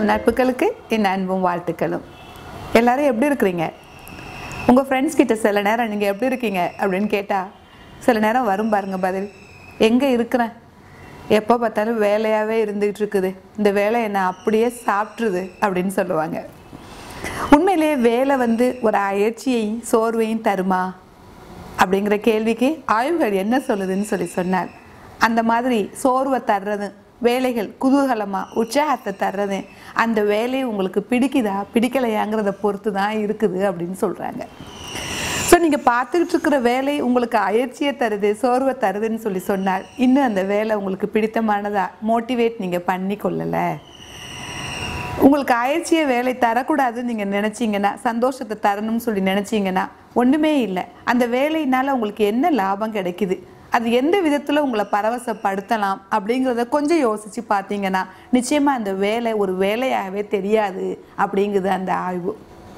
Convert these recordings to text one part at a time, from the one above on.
நட்புகளுக்கு என் அன்பும் வாழ்த்துக்களும். எல்லாரும் எப்படி இருக்கிறீங்க? உங்கள் ஃப்ரெண்ட்ஸ் கிட்ட சில நேரம் நீங்கள் எப்படி இருக்கீங்க அப்படின்னு கேட்டால் சில நேரம் வரும் பாருங்க பதில், எங்கே இருக்கிறேன், எப்போ பார்த்தாலும் வேலையாகவே இருந்துகிட்டு இருக்குது, இந்த வேலை என்னை அப்படியே சாப்பிட்ருது அப்படின்னு சொல்லுவாங்க. உண்மையிலே வேலை ஒரு அயற்சியையும் சோர்வையும் தருமா அப்படிங்கிற கேள்விக்கு ஆய்வுகள் என்ன சொல்லுதுன்னு சொன்னால், அந்த மாதிரி சோர்வை தர்றது வேலைகள் குதூகலமாக உற்சாகத்தை தர்றது அந்த வேலை உங்களுக்கு பிடிக்குதா பிடிக்கலையாங்கிறத பொறுத்து தான் இருக்குது அப்படின்னு சொல்கிறாங்க. ஸோ நீங்கள் பார்த்துக்கிட்டு இருக்கிற வேலை உங்களுக்கு அயற்சியை தருது சோர்வை தருதுன்னு சொன்னால் இன்னும் அந்த வேலை உங்களுக்கு பிடித்தமானதா மோட்டிவேட் நீங்கள் பண்ணி கொள்ளலை. உங்களுக்கு அயற்சியை வேலை தரக்கூடாதுன்னு நீங்கள் நினச்சிங்கன்னா, சந்தோஷத்தை தரணும்னு நினச்சிங்கன்னா ஒன்றுமே இல்லை. அந்த வேலையினால் உங்களுக்கு என்ன லாபம் கிடைக்குது, அது எந்த விதத்தில் உங்களை பரவசப்படுத்தலாம் அப்படிங்கிறத கொஞ்சம் யோசித்து பார்த்தீங்கன்னா நிச்சயமாக அந்த வேலை ஒரு வேலையாகவே தெரியாது அப்படிங்குது அந்த ஆய்வு.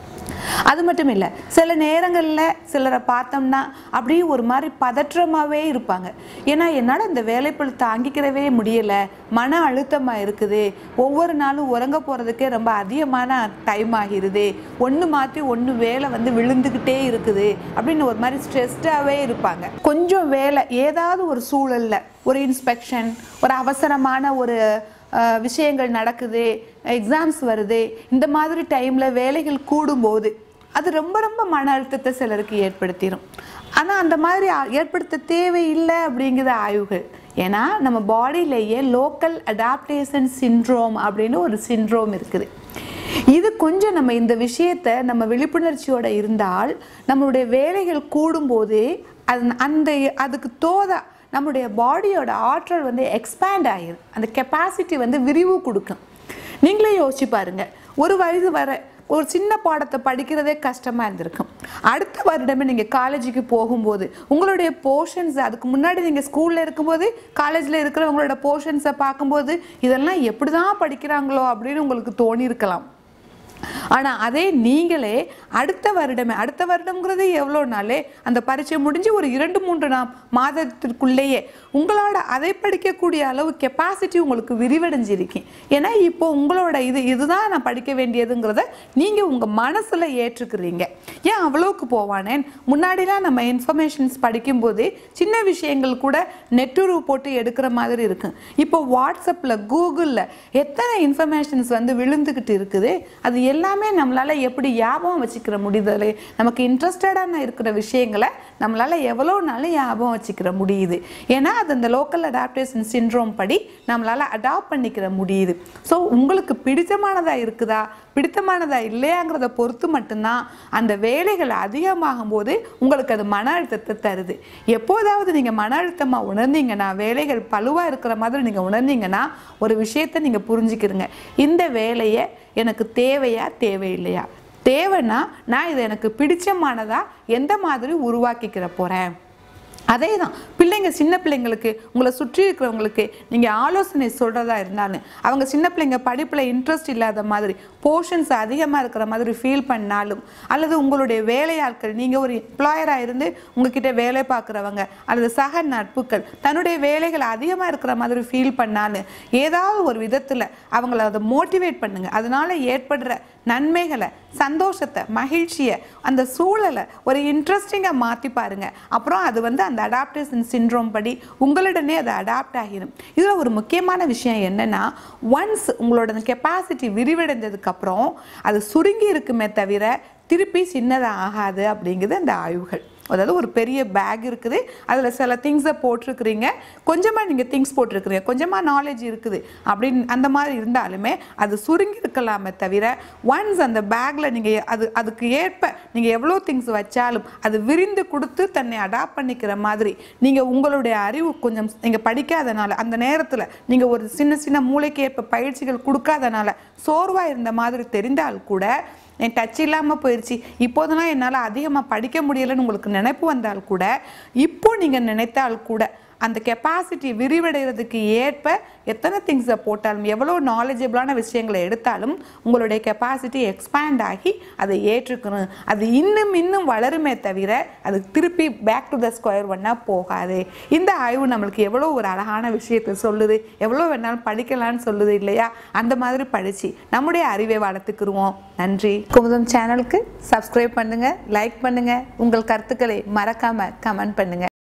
அது மட்டும் இல்லை, சில நேரங்களில் சிலரை பார்த்தோம்னா அப்படியே ஒரு மாதிரி பதற்றமாகவே இருப்பாங்க. ஏன்னா என்னால் இந்த வேலைப்பளு தாங்கிக்கிறவே முடியலை, மன அழுத்தமாக இருக்குது, ஒவ்வொரு நாளும் உறங்க போகிறதுக்கே ரொம்ப அதிகமான டைம் ஆகிருது, ஒன்று மாற்றி ஒன்று வேலை விழுந்துக்கிட்டே இருக்குது அப்படின்னு ஒரு மாதிரி ஸ்ட்ரெஸ்டாகவே இருப்பாங்க. கொஞ்சம் வேலை ஏதாவது ஒரு சூழலில் ஒரு இன்ஸ்பெக்ஷன், ஒரு அவசரமான ஒரு விஷயங்கள் நடக்குது, எக்ஸாம்ஸ் வருது, இந்த மாதிரி டைமில் வேலைகள் கூடும்போது அது ரொம்ப ரொம்ப மன அழுத்தத்தை சிலருக்கு ஏற்படுத்திடும். ஆனால் அந்த மாதிரி ஏற்படுத்த தேவையில்லை அப்படிங்கிற ஆய்வுகள். ஏன்னா நம்ம பாடியிலேயே லோக்கல் அடாப்டேஷன் சிண்ட்ரோம் அப்படின்னு ஒரு சிண்ட்ரோம் இருக்குது. இது கொஞ்சம் நம்ம இந்த விஷயத்தை நம்ம விழிப்புணர்ச்சியோடு இருந்தால் நம்மளுடைய வேலைகள் கூடும்போது அதுக்கு தோதா நம்முடைய பாடியோட ஆற்றல் எக்ஸ்பேண்ட் ஆகிடும், அந்த கெப்பாசிட்டி விரிவு கொடுக்கும். நீங்களே யோசிச்சு பாருங்கள், ஒரு வயது வர ஒரு சின்ன பாடத்தை படிக்கிறதே கஷ்டமாக இருந்திருக்கும். அடுத்த வருடமே நீங்கள் காலேஜுக்கு போகும்போது உங்களுடைய போர்ஷன்ஸ், அதுக்கு முன்னாடி நீங்கள் ஸ்கூலில் இருக்கும்போது காலேஜில் இருக்கிறவங்களோட போர்ஷன்ஸை பார்க்கும்போது இதெல்லாம் எப்படி தான் படிக்கிறாங்களோ அப்படின்னு உங்களுக்கு தோணியிருக்கலாம். ஆனால் அதே நீங்களே அடுத்த வருடம்ங்கிறது எவ்வளோ நாளே, அந்த பரீட்சை முடிஞ்சு ஒரு 2-3 மாதத்திற்குள்ளேயே உங்களோட அதை படிக்கக்கூடிய அளவு கெப்பாசிட்டி உங்களுக்கு விரிவடைஞ்சிருக்கேன். ஏன்னா இப்போ உங்களோட இதுதான் நான் படிக்க வேண்டியதுங்கிறத நீங்கள் உங்கள் மனசில் ஏற்றுக்கிறீங்க. ஏன் அவ்வளோக்கு போவானேன், முன்னாடிலாம் நம்ம இன்ஃபர்மேஷன்ஸ் படிக்கும்போது சின்ன விஷயங்கள் கூட நெட்டுருவு போட்டு எடுக்கிற மாதிரி இருக்கும். இப்போ வாட்ஸ்அப்பில் கூகுளில் எத்தனை இன்ஃபர்மேஷன்ஸ் விழுந்துக்கிட்டு இருக்குது, அது எல்லாமே நம்மளால் எப்படி ஞாபகம் வச்சுக்கிற முடியுது, நமக்கு இன்ட்ரெஸ்டடான இருக்கிற விஷயங்களை நம்மளால் எவ்வளோ நாளும் ஞாபகம் வச்சுக்கிற முடியுது. ஏன்னா அது அந்த லோக்கல் அடாப்டேஷன் சிண்ட்ரோம் படி நம்மளால் அடாப்ட் பண்ணிக்கிற முடியுது. ஸோ உங்களுக்கு பிடித்தமானதாக இருக்குதா பிடித்தமானதா இல்லையாங்கிறத பொறுத்து மட்டும்தான் அந்த வேலைகள் அதிகமாகும் போது உங்களுக்கு அது மன அழுத்தத்தை தருது. எப்போதாவது நீங்கள் மன அழுத்தமாக உணர்ந்தீங்கன்னா, வேலைகள் பழுவாக இருக்கிற மாதிரி நீங்கள் உணர்ந்தீங்கன்னா ஒரு விஷயத்தை நீங்கள் புரிஞ்சுக்கிறீங்க, இந்த வேலையை எனக்கு தேவையா தேவையில்லையா, தேவைன்னா நான் இதை எனக்கு பிடிச்சமானதா எந்த மாதிரி உருவாக்கிக்கிற போகிறேன். அதே தான் பிள்ளைங்க, சின்ன பிள்ளைங்களுக்கு உங்களை சுற்றி இருக்கிறவங்களுக்கு நீங்கள் ஆலோசனை சொல்கிறதா இருந்தாலும் அவங்க சின்ன பிள்ளைங்க படிப்பில் இன்ட்ரெஸ்ட் இல்லாத மாதிரி போர்ஷன்ஸ் அதிகமாக இருக்கிற மாதிரி ஃபீல் பண்ணாலும், அல்லது உங்களுடைய வேலையாட்கள், நீங்கள் ஒரு எம்ப்ளாயராக இருந்து உங்ககிட்ட வேலை பார்க்குறவங்க அல்லது சக நட்புகள் தன்னுடைய வேலைகள் அதிகமாக இருக்கிற மாதிரி ஃபீல் பண்ணாலும் ஏதாவது ஒரு விதத்தில் அவங்கள அதை மோட்டிவேட் பண்ணுங்கள். அதனால் ஏற்படுற நன்மைகளை, சந்தோஷத்தை, மகிழ்ச்சியை, அந்த சூழலை ஒரு இன்ட்ரெஸ்டிங்காக மாற்றி பாருங்கள். அப்புறம் அது அந்த அடாப்டேஷன் சிண்ட்ரோம் படி உங்களிடனே அது அடாப்ட் ஆகிடும். இதில் ஒரு முக்கியமான விஷயம் என்னென்னா, ஒன்ஸ் உங்களோட கெப்பாசிட்டி விரிவடைந்ததுக்கப்புறம் அது சுருங்கி இருக்குமே தவிர திருப்பி சின்னதாக ஆகாது அப்படிங்கிறது அந்த ஆய்வுகள். அதாவது ஒரு பெரிய பேக் இருக்குது, அதில் சில திங்ஸை போட்டிருக்கிறீங்க, கொஞ்சமாக நீங்கள் திங்ஸ் போட்டிருக்கிறீங்க, கொஞ்சமாக நாலேஜ் இருக்குது அப்படின்னு அந்த மாதிரி இருந்தாலுமே அது சுருங்கி இருக்கலாமே தவிர ஒன்ஸ் அந்த பேக்கில் நீங்கள் அதுக்கு ஏற்ப நீங்கள் எவ்வளோ திங்ஸ் வச்சாலும் அது விரிந்து கொடுத்து தன்னை அடாப்ட் பண்ணிக்கிற மாதிரி நீங்கள் உங்களுடைய அறிவு கொஞ்சம் நீங்கள் படிக்காதனால, அந்த நேரத்தில் நீங்கள் ஒரு சின்ன சின்ன மூளைக்கு ஏற்ப பயிற்சிகள் கொடுக்காதனால சோர்வாக இருந்த மாதிரி தெரிந்தால் கூட, என் டச் இல்லாமல் போயிடுச்சு, இப்போதெல்லாம் என்னால் அதிகமாக படிக்க முடியலைன்னு உங்களுக்கு நினைப்பு வந்தால் கூட, இப்போ நீங்கள் நினைத்தால் கூட அந்த கெப்பாசிட்டி விரிவடைகிறதுக்கு ஏற்ப எத்தனை திங்ஸை போட்டாலும் எவ்வளோ நாலேஜபிளான விஷயங்களை எடுத்தாலும் உங்களுடைய கெப்பாசிட்டி எக்ஸ்பேண்ட் ஆகி அதை ஏற்றுக்கணும். அது இன்னும் வளருமே தவிர அது திருப்பி பேக் டு த ஸ்கொயர் ஒன்னாக போகாது. இந்த ஆய்வு நம்மளுக்கு எவ்வளோ ஒரு அழகான விஷயத்தை சொல்லுது, எவ்வளோ வேணாலும் படிக்கலான்னு சொல்லுது இல்லையா? அந்த மாதிரி படித்து நம்முடைய அறிவை வளர்த்துக்குருவோம். நன்றி. குமுதம் சேனலுக்கு சப்ஸ்கிரைப் பண்ணுங்கள், லைக் பண்ணுங்கள், உங்கள் கருத்துக்களை மறக்காமல் கமெண்ட் பண்ணுங்கள்.